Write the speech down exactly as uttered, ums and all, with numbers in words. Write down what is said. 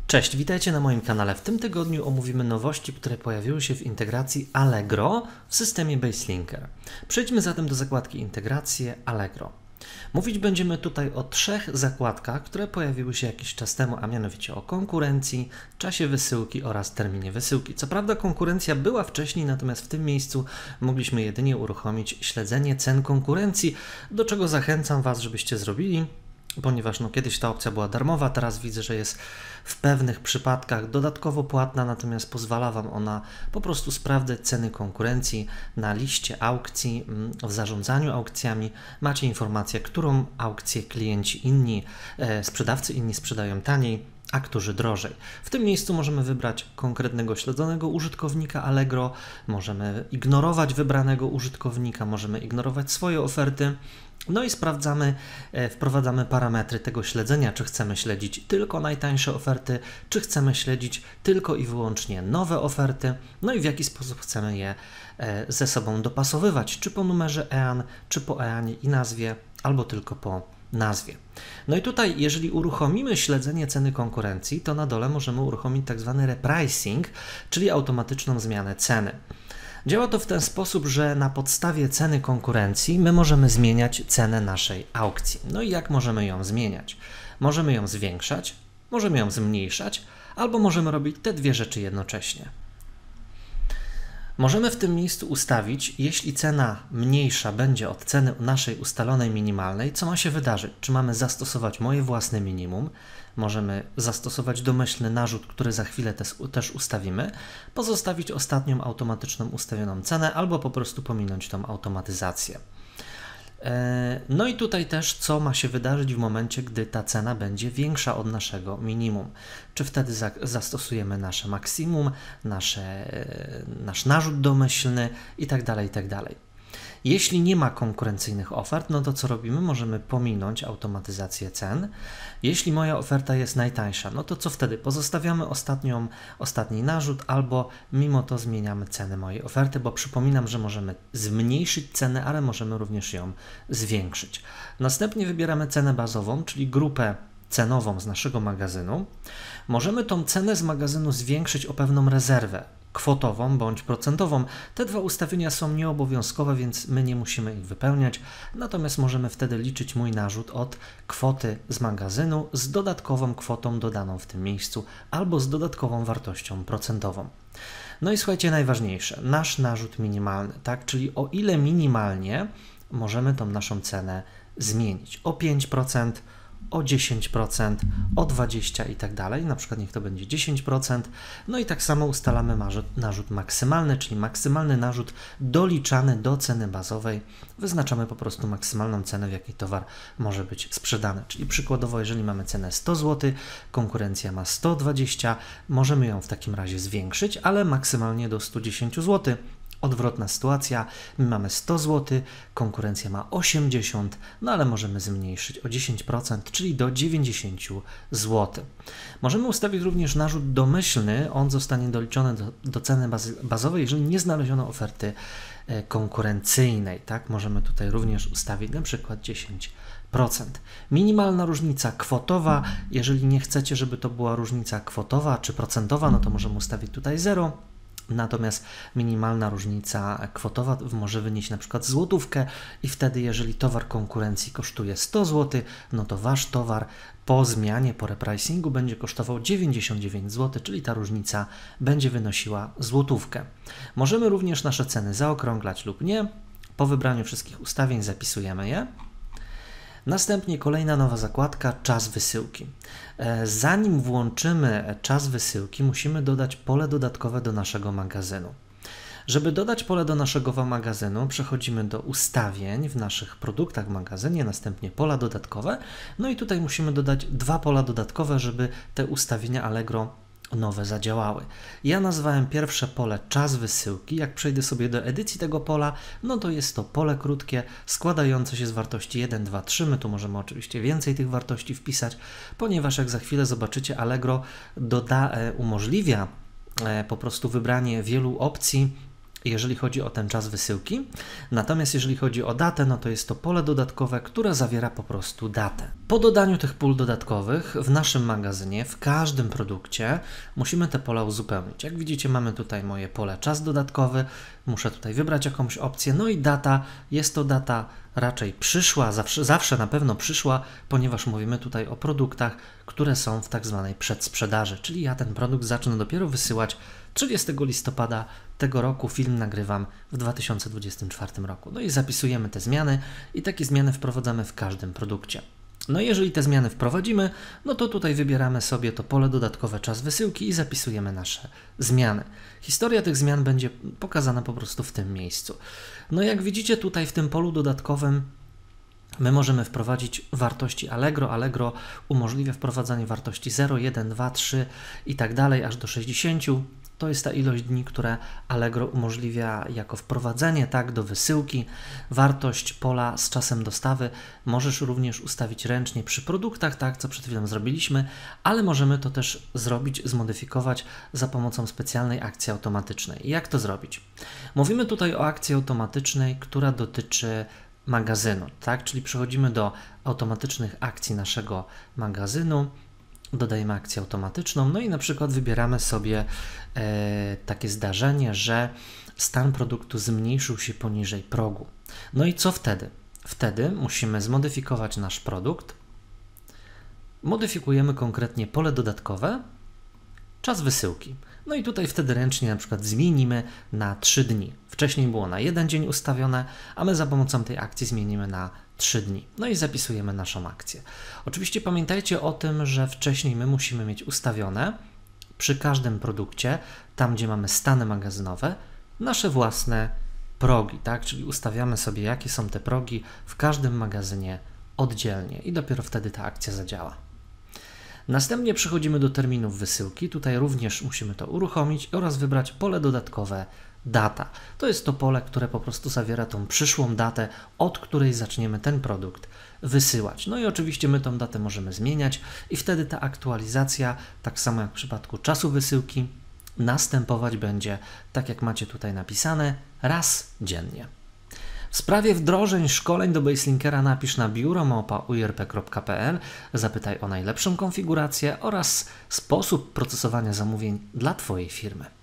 Cześć, witajcie na moim kanale. W tym tygodniu omówimy nowości, które pojawiły się w integracji Allegro w systemie BaseLinker. Przejdźmy zatem do zakładki Integracje Allegro. Mówić będziemy tutaj o trzech zakładkach, które pojawiły się jakiś czas temu, a mianowicie o konkurencji, czasie wysyłki oraz terminie wysyłki. Co prawda konkurencja była wcześniej, natomiast w tym miejscu mogliśmy jedynie uruchomić śledzenie cen konkurencji, do czego zachęcam Was, żebyście zrobili, ponieważ no, kiedyś ta opcja była darmowa, teraz widzę, że jest w pewnych przypadkach dodatkowo płatna, natomiast pozwala Wam ona po prostu sprawdzać ceny konkurencji na liście aukcji, w zarządzaniu aukcjami. Macie informację, którą aukcję klienci inni, e, sprzedawcy inni sprzedają taniej, a którzy drożej. W tym miejscu możemy wybrać konkretnego śledzonego użytkownika Allegro, możemy ignorować wybranego użytkownika, możemy ignorować swoje oferty. No i sprawdzamy, wprowadzamy parametry tego śledzenia, czy chcemy śledzić tylko najtańsze oferty, czy chcemy śledzić tylko i wyłącznie nowe oferty, no i w jaki sposób chcemy je ze sobą dopasowywać, czy po numerze E A N, czy po E A N i nazwie, albo tylko po nazwie. No i tutaj, jeżeli uruchomimy śledzenie ceny konkurencji, to na dole możemy uruchomić tak zwany repricing, czyli automatyczną zmianę ceny. Działa to w ten sposób, że na podstawie ceny konkurencji my możemy zmieniać cenę naszej aukcji. No i jak możemy ją zmieniać? Możemy ją zwiększać, możemy ją zmniejszać, albo możemy robić te dwie rzeczy jednocześnie. Możemy w tym miejscu ustawić, jeśli cena mniejsza będzie od ceny naszej ustalonej minimalnej, co ma się wydarzyć? Czy mamy zastosować moje własne minimum? Możemy zastosować domyślny narzut, który za chwilę też ustawimy, pozostawić ostatnią automatyczną ustawioną cenę albo po prostu pominąć tą automatyzację. No i tutaj też co ma się wydarzyć w momencie, gdy ta cena będzie większa od naszego minimum. Czy wtedy za zastosujemy nasze maksimum, nasze, nasz narzut domyślny itd., itd. Jeśli nie ma konkurencyjnych ofert, no to co robimy? Możemy pominąć automatyzację cen. Jeśli moja oferta jest najtańsza, no to co wtedy? Pozostawiamy ostatnią, ostatni narzut albo mimo to zmieniamy cenę mojej oferty, bo przypominam, że możemy zmniejszyć cenę, ale możemy również ją zwiększyć. Następnie wybieramy cenę bazową, czyli grupę cenową z naszego magazynu. Możemy tą cenę z magazynu zwiększyć o pewną rezerwę kwotową bądź procentową. Te dwa ustawienia są nieobowiązkowe, więc my nie musimy ich wypełniać, natomiast możemy wtedy liczyć mój narzut od kwoty z magazynu z dodatkową kwotą dodaną w tym miejscu albo z dodatkową wartością procentową. No i słuchajcie, najważniejsze, nasz narzut minimalny, tak? Czyli o ile minimalnie możemy tą naszą cenę zmienić, o pięć procent, o dziesięć procent, o dwadzieścia procent i tak dalej, na przykład niech to będzie dziesięć procent, no i tak samo ustalamy narzut, narzut maksymalny, czyli maksymalny narzut doliczany do ceny bazowej, wyznaczamy po prostu maksymalną cenę, w jakiej towar może być sprzedany, czyli przykładowo, jeżeli mamy cenę sto złotych, konkurencja ma sto dwadzieścia, możemy ją w takim razie zwiększyć, ale maksymalnie do stu dziesięciu złotych. Odwrotna sytuacja, my mamy sto złotych, konkurencja ma osiemdziesiąt, no ale możemy zmniejszyć o dziesięć procent, czyli do dziewięćdziesięciu złotych. Możemy ustawić również narzut domyślny, on zostanie doliczony do, do ceny bazy, bazowej, jeżeli nie znaleziono oferty e, konkurencyjnej, tak? Możemy tutaj również ustawić na przykład dziesięć procent. Minimalna różnica kwotowa, jeżeli nie chcecie, żeby to była różnica kwotowa czy procentowa, no to możemy ustawić tutaj zero. Natomiast minimalna różnica kwotowa może wynieść na przykład złotówkę i wtedy, jeżeli towar konkurencji kosztuje sto złotych, no to Wasz towar po zmianie, po repricingu będzie kosztował dziewięćdziesiąt dziewięć złotych, czyli ta różnica będzie wynosiła złotówkę. Możemy również nasze ceny zaokrąglać lub nie. Po wybraniu wszystkich ustawień zapisujemy je. Następnie kolejna nowa zakładka, czas wysyłki. Zanim włączymy czas wysyłki, musimy dodać pole dodatkowe do naszego magazynu. Żeby dodać pole do naszego magazynu, przechodzimy do ustawień w naszych produktach w magazynie, następnie pola dodatkowe. No i tutaj musimy dodać dwa pola dodatkowe, żeby te ustawienia Allegro nowe zadziałały. Ja nazwałem pierwsze pole czas wysyłki. Jak przejdę sobie do edycji tego pola, no to jest to pole krótkie składające się z wartości jeden, dwa, trzy. My tu możemy oczywiście więcej tych wartości wpisać, ponieważ jak za chwilę zobaczycie, Allegro doda, umożliwia po prostu wybranie wielu opcji jeżeli chodzi o ten czas wysyłki. Natomiast jeżeli chodzi o datę, no to jest to pole dodatkowe, które zawiera po prostu datę. Po dodaniu tych pól dodatkowych w naszym magazynie, w każdym produkcie musimy te pola uzupełnić. Jak widzicie, mamy tutaj moje pole czas dodatkowy, muszę tutaj wybrać jakąś opcję, no i data, jest to data raczej przyszła, zawsze, zawsze na pewno przyszła, ponieważ mówimy tutaj o produktach, które są w tak zwanej przedsprzedaży, czyli ja ten produkt zacznę dopiero wysyłać trzydziestego listopada tego roku, film nagrywam w dwa tysiące dwudziestym czwartym roku. No i zapisujemy te zmiany i takie zmiany wprowadzamy w każdym produkcie. No i jeżeli te zmiany wprowadzimy, no to tutaj wybieramy sobie to pole dodatkowe czas wysyłki i zapisujemy nasze zmiany. Historia tych zmian będzie pokazana po prostu w tym miejscu. No jak widzicie tutaj w tym polu dodatkowym my możemy wprowadzić wartości Allegro. Allegro umożliwia wprowadzanie wartości zero, jeden, dwa, trzy i tak dalej, aż do sześćdziesięciu. To jest ta ilość dni, które Allegro umożliwia jako wprowadzenie, tak, do wysyłki. Wartość pola z czasem dostawy możesz również ustawić ręcznie przy produktach, tak, co przed chwilą zrobiliśmy, ale możemy to też zrobić, zmodyfikować za pomocą specjalnej akcji automatycznej. I jak to zrobić? Mówimy tutaj o akcji automatycznej, która dotyczy magazynu, tak, czyli przechodzimy do automatycznych akcji naszego magazynu. Dodajemy akcję automatyczną, no i na przykład wybieramy sobie e, takie zdarzenie, że stan produktu zmniejszył się poniżej progu. No i co wtedy? Wtedy musimy zmodyfikować nasz produkt. Modyfikujemy konkretnie pole dodatkowe, czas wysyłki. No i tutaj wtedy ręcznie na przykład zmienimy na trzy dni. Wcześniej było na jeden dzień ustawione, a my za pomocą tej akcji zmienimy na trzy dni. No i zapisujemy naszą akcję. Oczywiście pamiętajcie o tym, że wcześniej my musimy mieć ustawione przy każdym produkcie, tam gdzie mamy stany magazynowe, nasze własne progi, tak? Czyli ustawiamy sobie, jakie są te progi w każdym magazynie oddzielnie i dopiero wtedy ta akcja zadziała. Następnie przechodzimy do terminów wysyłki. Tutaj również musimy to uruchomić oraz wybrać pole dodatkowe data. To jest to pole, które po prostu zawiera tą przyszłą datę, od której zaczniemy ten produkt wysyłać. No i oczywiście my tą datę możemy zmieniać i wtedy ta aktualizacja, tak samo jak w przypadku czasu wysyłki, następować będzie, tak jak macie tutaj napisane, raz dziennie. W sprawie wdrożeń szkoleń do Baselinkera napisz na biuro małpa u i r p kropka p l, zapytaj o najlepszą konfigurację oraz sposób procesowania zamówień dla Twojej firmy.